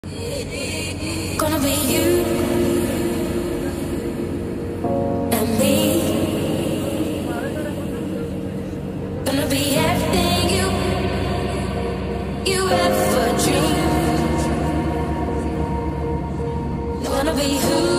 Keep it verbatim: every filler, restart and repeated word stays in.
Gonna be you and me. Gonna be everything you you ever dreamed. Gonna be who